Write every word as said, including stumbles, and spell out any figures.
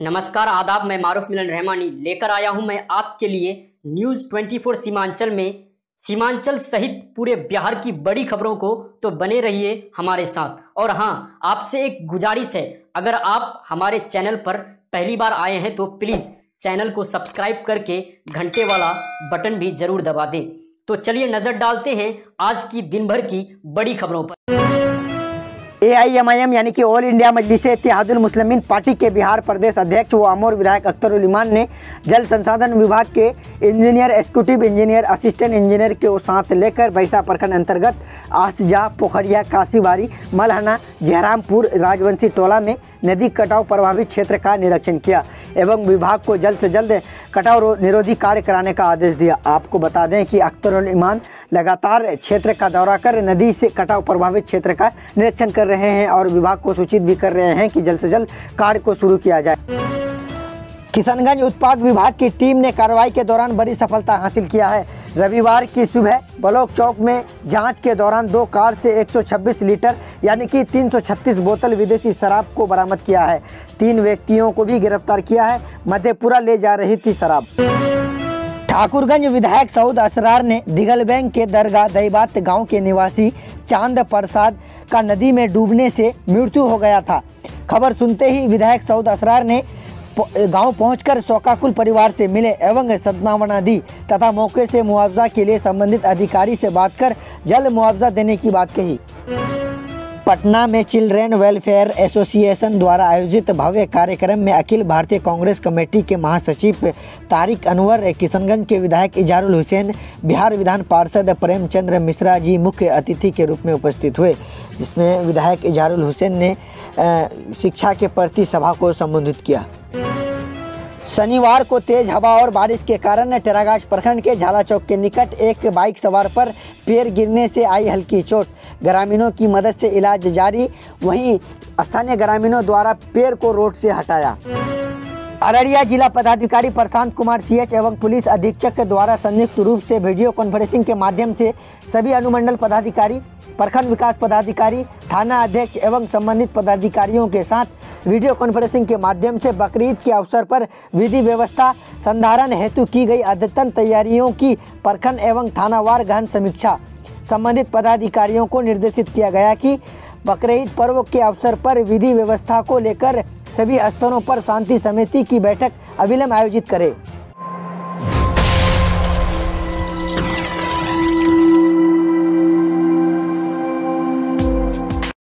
नमस्कार आदाब, मैं मारूफ मिलन रहमानी लेकर आया हूं मैं आपके लिए न्यूज़ चौबीस सीमांचल में सीमांचल सहित पूरे बिहार की बड़ी खबरों को। तो बने रहिए हमारे साथ। और हाँ, आपसे एक गुजारिश है, अगर आप हमारे चैनल पर पहली बार आए हैं तो प्लीज़ चैनल को सब्सक्राइब करके घंटे वाला बटन भी जरूर दबा दें। तो चलिए नज़र डालते हैं आज की दिन भर की बड़ी खबरों पर। ए आई एम आई एम यानी कि all India Majlis Ittehadul Muslimeen party के बिहार प्रदेश अध्यक्ष व अमर विधायक अख्तर ईमान ने जल संसाधन विभाग के engineer, executive engineer, assistant engineer के साथ लेकर बैसा प्रखंड अंतर्गत आसजा, पोखरिया, काशीबारी, मलहना, जयरामपुर, राजवंशी टोला में नदी कटाव प्रभावित क्षेत्र का निरीक्षण किया एवं विभाग को जल्द से जल्द कटाव निरोधी कार्य कराने का आदेश दिया। आपको बता दें कि अख्तर ईमान लगातार क्षेत्र का दौरा कर नदी से कटाव प्रभावित क्षेत्र का निरीक्षण कर रहे हैं और विभाग को सूचित भी कर रहे हैं कि जल्द से जल्द कार्य को शुरू किया जाए। किशनगंज उत्पाद विभाग की टीम ने कार्रवाई के दौरान बड़ी सफलता हासिल किया है। रविवार की सुबह ब्लॉक चौक में जांच के दौरान दो कार से एक सौ छब्बीस लीटर यानी कि तीन सौ छत्तीस बोतल विदेशी शराब को बरामद किया है। तीन व्यक्तियों को भी गिरफ्तार किया है। मधेपुरा ले जा रही थी शराब। ठाकुरगंज विधायक सऊद असरार ने दिगल बैंक के दरगाह दईबात गांव के निवासी चांद प्रसाद का नदी में डूबने से मृत्यु हो गया था। खबर सुनते ही विधायक सऊद असरार ने गांव पहुंचकर शोकाकुल परिवार से मिले एवं सद्भावना दी तथा मौके से मुआवजा के लिए संबंधित अधिकारी से बात कर जल्द मुआवजा देने की बात कही। पटना में चिल्ड्रेन वेलफेयर एसोसिएशन द्वारा आयोजित भव्य कार्यक्रम में अखिल भारतीय कांग्रेस कमेटी के महासचिव तारिक अनवर, किशनगंज के विधायक इजारुल हुसैन, बिहार विधान पार्षद प्रेमचंद्र मिश्रा जी मुख्य अतिथि के रूप में उपस्थित हुए, जिसमें विधायक इजारुल हुसैन ने शिक्षा के प्रति सभा को संबोधित किया। शनिवार को तेज हवा और बारिश के कारण टेरागाछ प्रखंड के झाला चौक के निकट एक बाइक सवार पर पैर गिरने से आई हल्की चोट। ग्रामीणों की मदद से इलाज जारी, वहीं स्थानीय ग्रामीणों द्वारा पैर को रोड से हटाया। अररिया जिला पदाधिकारी प्रशांत कुमार सी एच एवं पुलिस अधीक्षक द्वारा संयुक्त रूप से वीडियो कॉन्फ्रेंसिंग के माध्यम से सभी अनुमंडल पदाधिकारी, प्रखंड विकास पदाधिकारी, थाना अध्यक्ष एवं संबंधित पदाधिकारियों के साथ वीडियो कॉन्फ्रेंसिंग के माध्यम से बकरीद के अवसर पर विधि व्यवस्था संधारण हेतु की गई अद्यतन तैयारियों की प्रखंड एवं थानावार गहन समीक्षा। संबंधित पदाधिकारियों को निर्देशित किया गया कि बकरीद पर्व के अवसर पर विधि व्यवस्था को लेकर सभी स्तरों पर शांति समिति की बैठक अविलंब आयोजित करें।